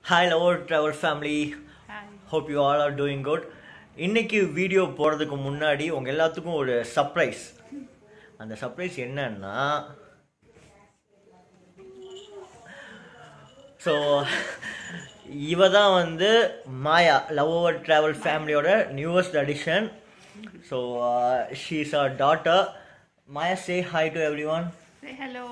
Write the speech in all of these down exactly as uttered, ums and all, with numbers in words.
Hi, Lover Travel family. Hi. Hope you all are doing good. இன்னைக்கு video போறதுக்கு முன்னாடி உங்க எல்லாத்துக்கும் ஒரு சர்ப்ரைஸ். அந்த சர்ப்ரைஸ் என்னன்னா ஸோ இவ தான் வந்து மாயா லவர் டிராவல் ஃபேமிலியோட newest addition. So she is our daughter. Maya, say hi to everyone. Say hello.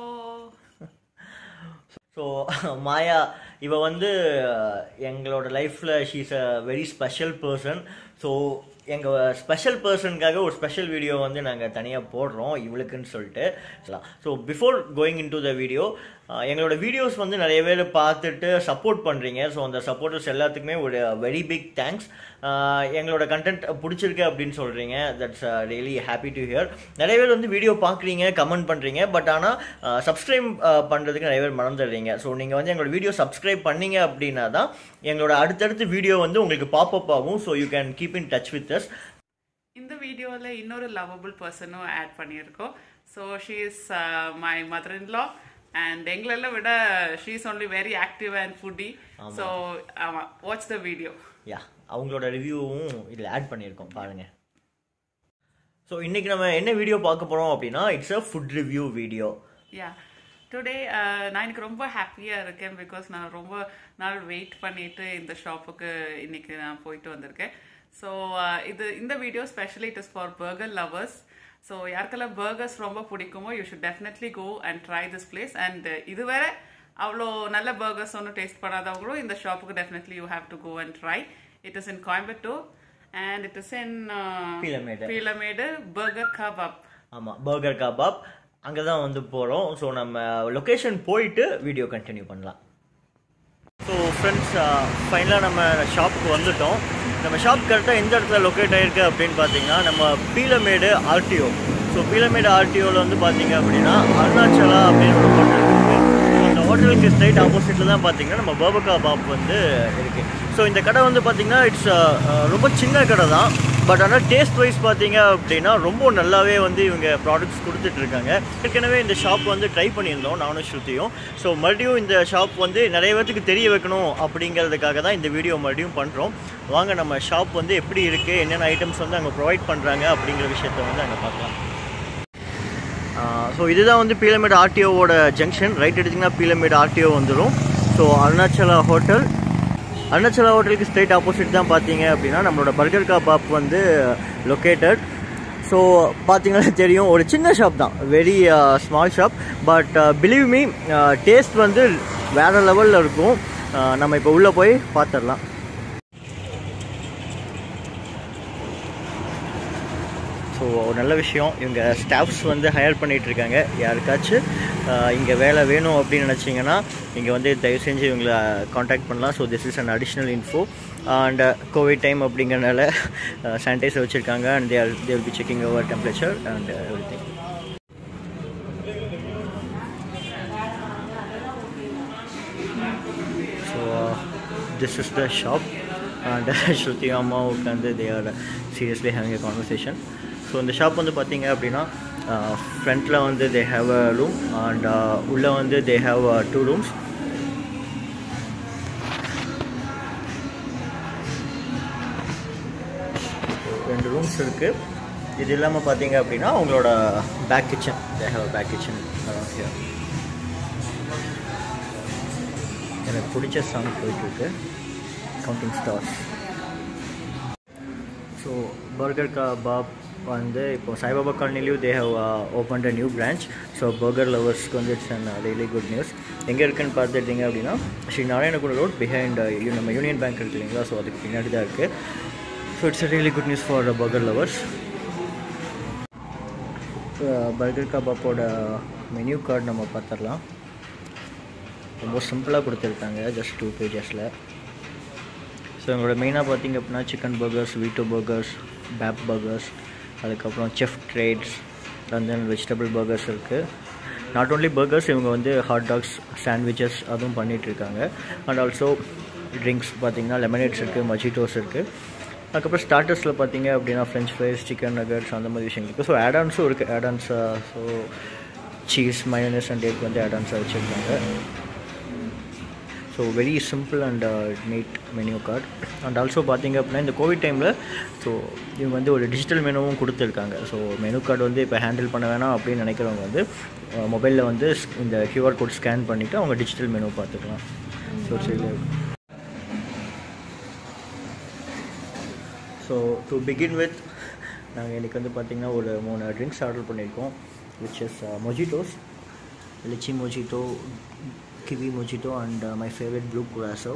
So Maya இவ வந்து எங்களோட லைஃப்பில் she is a very special person. So எங்கள் ஸ்பெஷல் பர்சனுக்காக ஒரு ஸ்பெஷல் வீடியோ வந்து நாங்கள் தனியாக போடுறோம் இவளுக்குன்னு சொல்லிட்டு. So before going into the video, எங்களோட வீடியோஸ் வந்து நிறைய பேர் பார்த்துட்டு சப்போர்ட் பண்ணுறீங்க. ஸோ அந்த சப்போர்ட்டர்ஸ் எல்லாத்துக்குமே ஒரு வெரி பிக் தேங்க்ஸ். எங்களோட கண்டென்ட் பிடிச்சிருக்கு அப்படின்னு சொல்கிறீங்க. That's really happy to hear. நிறைய பேர் வந்து வீடியோ பார்க்குறீங்க, கமெண்ட் பண்ணுறீங்க, பட் ஆனால் சப்ஸ்கிரைப் பண்ணுறதுக்கு நிறைய பேர் மறந்துடுறீங்க. ஸோ நீங்கள் வந்து எங்களோட வீடியோ சப்ஸ்கிரைப் பண்ணீங்க அப்படின்னா தான் எங்களோட அடுத்தடுத்த வீடியோ வந்து உங்களுக்கு பாப்அப் ஆகும். So you can keep in touch with us. இந்த வீடியோல இன்னொரு லவபிள் பர்சனும் ஆட் பண்ணியிருக்கோம். So she is my mother in law and எங்களெல்லாம் விட she is only very active and foodie. So watch the video. Yeah, அவங்களோட ரிவ்யூவும் இதில் ஆட் பண்ணியிருக்கோம், பாருங்க. ஸோ இன்னைக்கு நம்ம என்ன வீடியோ பார்க்க போகிறோம் அப்படின்னா it's a food review video. Yeah, today நான் எனக்கு ரொம்ப ஹாப்பியாக இருக்கேன். பிகாஸ் நான் ரொம்ப நாள் வெயிட் பண்ணிட்டு இந்த ஷாப்புக்கு இன்னைக்கு நான் போயிட்டு வந்திருக்கேன். ஸோ இது இந்த video specially it is for burger lovers. So யாருக்கெல்லாம் பர்கர்ஸ் ரொம்ப பிடிக்குமோ you should definitely go and try this place. And இதுவரை அவ்வளோ நல்ல பர்கர்ஸ் ஒன்றும் டேஸ்ட் பண்ணாதவங்களும் இந்த ஷாப்புக்கு definitely you have to go and try. It is in Coimbatore and it is in Peelamedu. Peelamedu burger kebab. ஆமாம், பர்கர் கபாப். அங்கே தான் வந்து போகிறோம். ஸோ நம்ம லொக்கேஷன் போயிட்டு வீடியோ கண்டினியூ பண்ணலாம். ஸோ ஃப்ரெண்ட்ஸ், ஃபைனலாக நம்ம ஷாப்புக்கு வந்துட்டோம். நம்ம ஷாப் கரெக்டாக எந்த இடத்துல லொக்கேட் ஆகிருக்கு அப்படின்னு பார்த்தீங்கன்னா நம்ம பீலமேடு ஆர்டிஓ. ஸோ பீலமேடு ஆர்டிஓவில் வந்து பார்த்தீங்க அப்படின்னா அருணாச்சலா அப்படின்னு ஒரு ஹோட்டல் இருக்குது. அந்த ஹோட்டலுக்கு ஸ்ட்ரைட் ஆப்போசிட்டில் தான் பார்த்தீங்கன்னா நம்ம பர்கர் கபாப் வந்து இருக்குது. ஸோ இந்த கடை வந்து பார்த்தீங்கன்னா இட்ஸ் ரொம்ப சின்ன கடை தான். பட் ஆனால் டேஸ்ட் வைஸ் பார்த்தீங்க அப்படின்னா ரொம்ப நல்லாவே வந்து இவங்க ப்ராடக்ட்ஸ் கொடுத்துட்ருக்காங்க. ஏற்கனவே இந்த ஷாப் வந்து ட்ரை பண்ணியிருந்தோம் நானும் ஸ்ருதியும். ஸோ மறுபடியும் இந்த ஷாப் வந்து நிறைய பேருக்கு தெரிய வைக்கணும் அப்படிங்கிறதுக்காக தான் இந்த வீடியோ மறுபடியும் பண்ணுறோம். வாங்க நம்ம ஷாப் வந்து எப்படி இருக்குது, என்னென்ன ஐட்டம்ஸ் வந்து அங்கே ப்ரொவைட் பண்ணுறாங்க அப்படிங்கிற விஷயத்த வந்து அங்கே பார்க்கலாம். ஸோ இதுதான் வந்து பீலமேடு ஆர்டிஓவோட ஜங்ஷன். ரைட் எடுத்திங்கன்னா பீலமேடு ஆர்டிஓ வந்துடும். ஸோ அருணாச்சலா ஹோட்டல், அருணாச்சலா ஹோட்டலுக்கு ஸ்ட்ரைட் ஆப்போசிட் தான் பார்த்தீங்க அப்படின்னா நம்மளோட பர்கர் கபாப் வந்து லொக்கேட்டட். ஸோ பார்த்தீங்கன்னா தெரியும், ஒரு சின்ன ஷாப் தான், very small shop. But believe me, taste வந்து வேறு லெவலில் இருக்கும். நம்ம இப்போ உள்ளே போய் பார்த்துடலாம். ஸோ ஒரு நல்ல விஷயம், இவங்க ஸ்டாஃப்ஸ் வந்து ஹையர் பண்ணிகிட்ருக்காங்க. யாருக்காச்சும் இங்கே வேலை வேணும் அப்படின்னு நினச்சிங்கன்னா இங்கே வந்து தயவு செஞ்சு இவங்களை காண்டாக்ட் பண்ணலாம். So this is an additional info. And covid time அப்படிங்கிறனால சானிடைசர் வச்சுருக்காங்க. And they are they will be checking over temperature and everything. So this is the shop. And Shruti அம்மா உட்காந்து they are seriously having a conversation. So இந்த shop வந்து பார்த்தீங்க அப்படின்னா ஃப்ரண்ட்டில் வந்து they have a room and உள்ளே வந்து தே ஹேவ் டூ ரூம்ஸ். ரெண்டு ரூம்ஸ் இருக்குது. இது இல்லாமல் பார்த்தீங்க அப்படின்னா உங்களோட back kitchen, they have back kitchen. எனக்கு பிடிச்ச சாங் போயிட்டுருக்கு, counting stars. So burger kebab வந்து இப்போ சாய்பாபா காலனிலையும் they have open a new branch. So burger லவர்ஸ்க்கு வந்து it's and really good news. எங்கே இருக்குன்னு பார்த்துட்டிங்க அப்படின்னா ஸ்ரீ நாராயணகுட ரோட் பிஹைண்ட் நம்ம யூனியன் பேங்க் இருக்குது இல்லைங்களா, ஸோ அதுக்கு பின்னாடி தான் இருக்குது. So it's a really good news for burger lovers. Burger கபாப்போட மெனு கார்டு நம்ம பார்த்துடலாம். ரொம்ப சிம்பிளாக கொடுத்துருக்காங்க, ஜஸ்ட் டூ பேஜஸில். ஸோ எங்களோட மெயினாக பார்த்திங்க அப்படின்னா chicken burgers, veto burgers, babe burgers, அதுக்கப்புறம் chef treats and then vegetable burgers இருக்குது. நாட் ஓன்லி பர்கர்ஸ், இவங்க வந்து ஹாட் டாக்ஸ், சாண்ட்விச்சஸ் அதுவும் பண்ணிகிட்ருக்காங்க. அண்ட் ஆல்சோ ட்ரிங்க்ஸ் பார்த்திங்கன்னா லெமனேட்ஸ் இருக்குது, மஜிட்டோஸ் இருக்குது. அதுக்கப்புறம் ஸ்டார்டர்ஸில் பார்த்தீங்க அப்படின்னா ஃப்ரெஞ்ச் ஃப்ரைஸ், சிக்கன் நகட்ஸ் அந்த மாதிரி விஷயங்கள் இருக்குது. ஸோ ஆடான்ஸும் இருக்குது. Add ons so cheese, mayonnaise and egg வந்து ஆடான்ஸாக வச்சுருக்காங்க. So very simple and neat menu card. And also பார்த்திங்க அப்படின்னா இந்த கோவிட் டைமில் ஸோ இவங்க வந்து ஒரு டிஜிட்டல் மெனுவும் கொடுத்துருக்காங்க. ஸோ மெனு கார்டு வந்து இப்போ ஹேண்டில் பண்ண வேணாம் அப்படின்னு நினைக்கிறவங்க வந்து மொபைலில் வந்து இந்த கியூஆர் கோட் ஸ்கேன் பண்ணிவிட்டு அவங்க டிஜிட்டல் மெனு பார்த்துக்கலாம். ஸோ சரி. ஸோ டு பிகின் வித் நாங்கள் இன்றைக்கி வந்து பார்த்திங்கன்னா ஒரு மூணு ட்ரிங்க்ஸ் ஆர்டர் பண்ணியிருக்கோம். Which is mojitos, lychee mojito, kiwi mojito and my favourite blue curacao.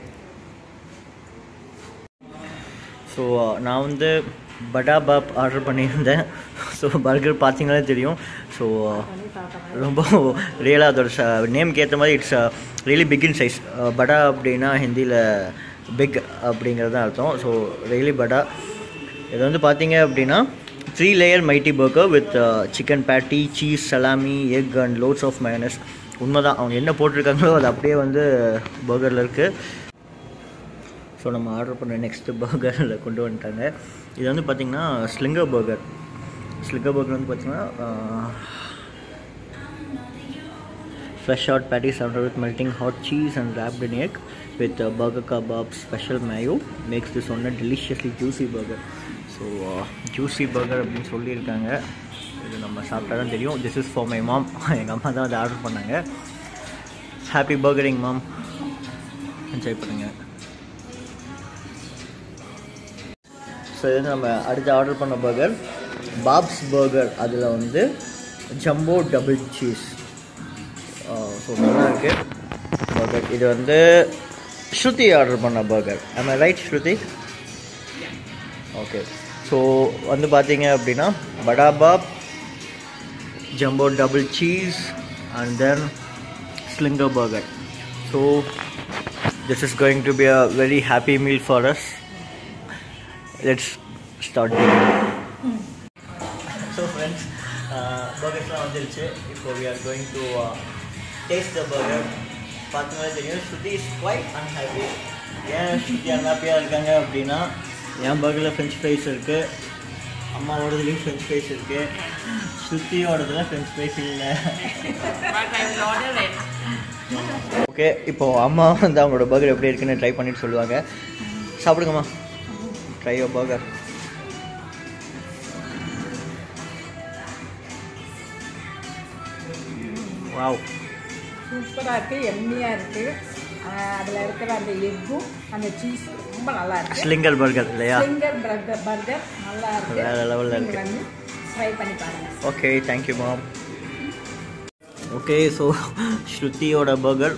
So நான் வந்து படா பாப் ஆர்டர் பண்ணியிருந்தேன். ஸோ பர்கர் பார்த்தீங்கன்னாலே தெரியும். ஸோ ரொம்ப ரியலாக அதோட ச நேம்க்கு ஏற்ற மாதிரி it's really big in size. Bada அப்படின்னா ஹிந்தியில் பிக் அப்படிங்கிறது தான் அர்த்தம். ஸோ ரியலி படா. இது வந்து பார்த்தீங்க அப்படின்னா three layer mighty burger with chicken patty, cheese, salami, egg and lots of mayonnaise. உண்மை தான், அவங்க என்ன போட்டிருக்காங்களோ அது அப்படியே வந்து பர்கரில் இருக்குது. ஸோ நம்ம ஆர்டர் பண்ண நெக்ஸ்ட்டு பர்கரில் கொண்டு வந்துட்டாங்க. இது வந்து பார்த்திங்கன்னா ஸ்லிங்கர் பர்கர். ஸ்லிங்கர் பர்கர் வந்து பார்த்திங்கன்னா fresh hot patty surrounded with melting hot cheese and wrapped in egg with uh, burger kebab special mayo makes this one a deliciously juicy burger. So juicy burger அப்படின்னு சொல்லியிருக்காங்க. இது நம்ம சாப்பிட்டா தான் தெரியும். This is for my mom. எங்கள் அம்மா தான் அதை ஆர்டர் பண்ணாங்க. ஹாப்பி பர்கரிங் மாம், என்ஜாய் பண்ணுங்கள். ஸோ இது வந்து நம்ம அடுத்து ஆர்டர் பண்ண பர்கர் பாப்ஸ் பர்கர். அதில் வந்து ஜம்போ டபுள் சீஸ். ஸோ நல்லா இருக்குது பர்கர். இது வந்து ஸ்ருதி ஆர்டர் பண்ண burger. am I right Shruti? Okay. So வந்து பார்த்தீங்க அப்படின்னா Bada Baap, jumbo double cheese and then slinger burger. So this is going to be a very happy meal for us. Let's start. So friends, பர்கர்ஸ்லாம் வந்துருச்சு. இப்போ we are going to taste the burger. பார்த்தீங்கன்னா தெரியும் ஸ்ருதி is quite unhappy. ஏன் ஸ்ருதி அன்ஹாப்பியாக இருக்காங்க அப்படின்னா என் பர்கரில் French fries இருக்குது, அம்மாவோடதுலேயும் French fries இருக்குது, ஸ்ருதியோடதுல ஃப்ரெஞ்ச் ஃப்ரைஸ் இல்லை. ஓகே, இப்போது அம்மா வந்து அவங்களோட பர்கர் எப்படி இருக்குன்னு ட்ரை பண்ணிட்டு சொல்லுவாங்க. சாப்பிடுங்கம்மா, ட்ரை யுவர் பர்கர். வாவ், சூப்பராக இருக்குது, எம்மியாக இருக்குது. அதில் இருக்கிற அந்த எக்கும் அந்த சீஸ் ரொம்ப நல்லா இருக்குது. ஸ்லிங்கர் பர்கர் இல்லையா? ஸ்லிங்கர் பர்கர் பர்கர் நல்லா இருக்குது. வேறு லெவலில் இருக்குது. வந்து ட்ரை பண்ணி பாருங்கள். Okay, thank you mom. Okay, so ஸ்ருதியோட burger.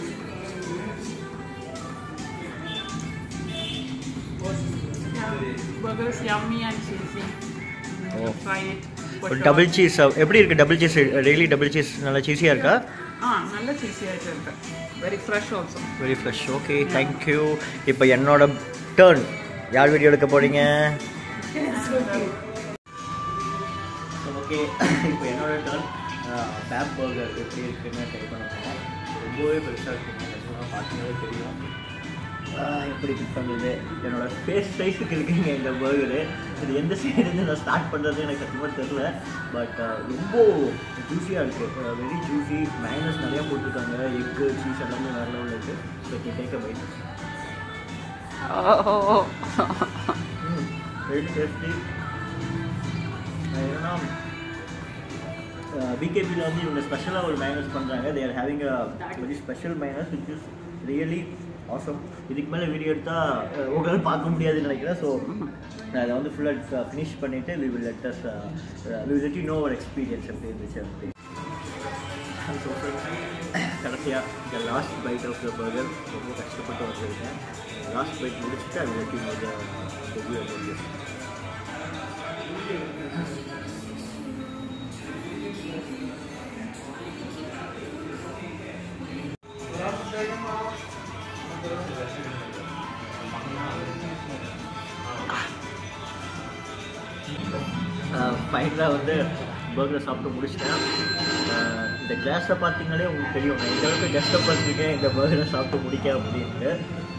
Burger is yummy and cheesy. Oh. Try it. Double cheese எப்படி இருக்குது? Double cheese really double cheese நல்லா சீஸியாக இருக்கா? ஆ, நல்ல சீஸியாக இருக்கு. Very fresh also. Very fresh. Okay, thank you. இப்போ என்னோட டர்ன். யார் வீடியோ எடுக்க போகிறீங்க? ஓகே, இப்போ என்னோட டர்ன். பேப் பர்கர் எப்படி இருக்குன்னு ட்ரை பண்ண போகிறோம். ரொம்பவே பெருசாக இருக்குங்க, பார்த்தீங்கன்னா தெரியும் எப்படி குக் பண்ணுறது. என்னோட ஃபேஸ் சைஸுக்கு இருக்குங்க இந்த பர்கரு. இது எந்த சைடுலேருந்து நான் ஸ்டார்ட் பண்ணுறது எனக்கு சத்தியமாக தெரியல. பட் ரொம்ப ஜூஸியாக இருக்குது, வெரி ஜூஸி. மைனஸ் நிறையா போட்டிருக்காங்க, எக்கு, சீஸ் எல்லாமே வேறு லெவலில் இருக்குது. So take a bite. Very tasty. ஏன்னா பிகேபியில் வந்து இவங்க ஸ்பெஷலாக ஒரு மைனஸ் பண்ணுறாங்க. They are having a very special mayonnaise which is really awesome. இதுக்கு மேலே வீடியோ எடுத்தால் உங்களால் பார்க்க முடியாதுன்னு நினைக்கிறேன். ஸோ நான் அதை வந்து ஃபுல்லாக ஃபினிஷ் பண்ணிவிட்டு we will let us we will let you know our experience எப்படி இருந்துச்சு அப்படி. ஸோ கடைசியாக இந்த last bite of the burger ரொம்ப கஷ்டப்பட்டு வந்திருக்கேன். லாஸ்ட் பைட் முடிச்சுட்டு அது let you know the review about this. ஃபைனலாக வந்து பர்கரை சாப்பிட்டு முடிச்சிட்டேன். இந்த கிளாஸை பார்த்தீங்களே உங்களுக்கு தெரியும் நான் இந்த அளவுக்கு கஷ்டப்பட்டுருக்கேன் இந்த பர்கரை சாப்பிட்டு முடிக்க அப்படின்ட்டு.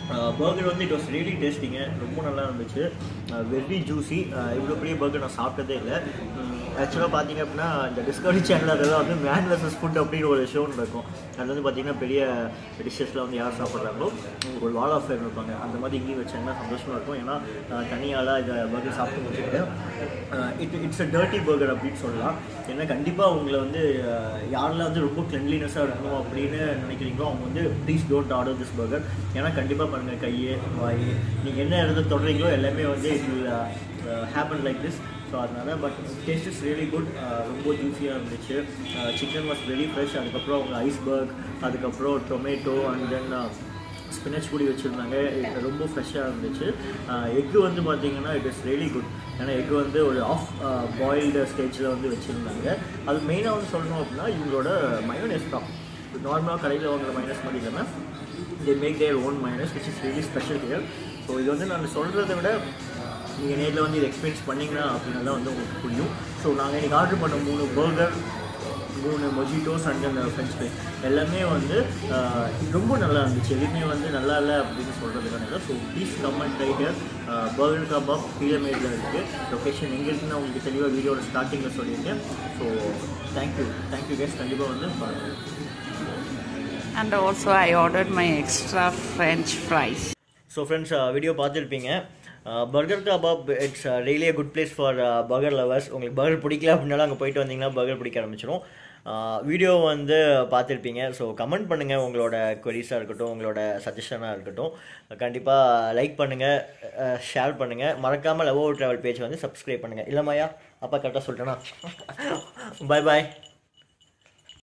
பர்கர் வந்து இட் வாஸ் ரியலி டேஸ்டிங்க, ரொம்ப நல்லா இருந்துச்சு, வெரி ஜூஸி. இவ்வளோ பெரிய பர்கர் நான் சாப்பிட்டதே இல்லை. ஆக்சுவலாக பார்த்தீங்க அப்படின்னா இந்த டிஸ்கவரி சேனல் அதெல்லாம் வந்து மேன் வெர்சஸ் ஃபுட் அப்படின்னு ஒரு ஷோன்னு இருக்கும். அது வந்து பார்த்தீங்கன்னா பெரிய டிஷ்ஷஸில் வந்து யார் சாப்பிட்றாங்களோ ஒரு வால் ஆஃப் ஃபேம் இருப்பாங்க. அந்த மாதிரி இங்கேயும் வச்சாங்கன்னா சந்தோஷமாக இருக்கும். ஏன்னா தனியாலாம் இதை பர்கர் சாப்பிட்டு முடிச்சுட்டு it it's a dirty burger அப்படின்னு சொல்லலாம். ஏன்னா கண்டிப்பாக உங்களை வந்து யாரெல்லாம் வந்து ரொம்ப கிளென்லினஸாக இருக்கணும் அப்படின்னு நினைக்கிறீங்களோ அவங்க வந்து please don't order this burger. ஏன்னா கண்டிப்பாக பாருங்கள், கையே வாய் நீங்கள் என்ன இடத்துல தொடறீங்களோ எல்லாமே வந்து it will happen like this. So அதனால் but taste is really good, ரொம்ப ஜூஸியாக இருந்துச்சு. Chicken was very fresh. அதுக்கப்புறம் அவங்க ஐஸ்பர்க், அதுக்கப்புறம் டொமேட்டோ அண்ட் தென் ஸ்பினச் கூடி வச்சுருந்தாங்க. ரொம்ப ஃப்ரெஷ்ஷாக இருந்துச்சு. எக்கு வந்து பார்த்திங்கன்னா இட் இஸ் ரியலி குட். ஏன்னா எக்கு வந்து ஒரு ஆஃப் பாயில்டு ஸ்டேஜில் வந்து வச்சுருந்தாங்க. அது மெயினாக வந்து சொல்லணும் அப்படின்னா இவங்களோட மயோனஸ் தான். நார்மலாக கடையில் வாங்குற மைனஸ் மாதிரி இல்லாமல் they make their own mayonnaise which is really special here. So இது வந்து நான் சொல்கிறத விட நீங்கள் நேரில் வந்து இது எக்ஸ்பீரியன்ஸ் பண்ணிங்கன்னா அப்படின்னா தான் வந்து உங்களுக்கு புரியும். ஸோ நாங்கள் இன்றைக்கி ஆர்டர் பண்ண மூணு பர்கர், மூணு மொஜிட்டோஸ் அண்ட் அந்த ஃப்ரெஞ்ச் ஃப்ரைஸ் எல்லாமே வந்து ரொம்ப நல்லா இருந்துச்சு. எதுவுமே வந்து நல்லா இல்லை அப்படின்னு சொல்கிறதுக்கான இல்லை. So please come and try here. Burger kebab பீலமேடில் இருக்குது. லொக்கேஷன் எங்கே இருக்குன்னு உங்களுக்கு தெளிவாக வீடியோட ஸ்டார்டிங்கில் சொல்லியிருக்கேன். ஸோ தேங்க்யூ தேங்க்யூ கேஸ், கண்டிப்பாக வந்து பாருங்கள். And also I ordered my extra French fries. So friends, video பார்த்துருப்பீங்க. Burger kebab it's really good place for burger lovers. உங்களுக்கு பர்கர் பிடிக்கல அப்படின்னாலும் அங்கே போயிட்டு வந்தீங்கன்னா பர்கர் பிடிக்க ஆரம்பிச்சிடும். வீடியோ வந்து பார்த்துருப்பீங்க. ஸோ கமெண்ட் பண்ணுங்கள், உங்களோட கொரிஸாக இருக்கட்டும், உங்களோட சஜஷனாக இருக்கட்டும். கண்டிப்பாக லைக் பண்ணுங்கள், ஷேர் பண்ணுங்கள். மறக்காமல் லவ் ட்ராவல் பேஜ் வந்து சப்ஸ்கிரைப் பண்ணுங்கள். இல்லைம்மாயா அப்பா கரெக்டாக சொல்லிட்டேன்னா? பாய் பாய்.